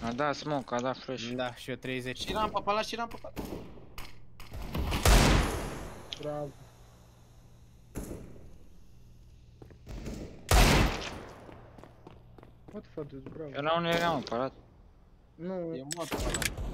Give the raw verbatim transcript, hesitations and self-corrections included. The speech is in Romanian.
A dat smoke, a dat flash. Da, și eu treizeci. Și rampa pe ăla, și rampa pe ăla. Bravo. What the fuck, dude, bravo. Eu la unul eram apărat. Nu, E mod pe ăla.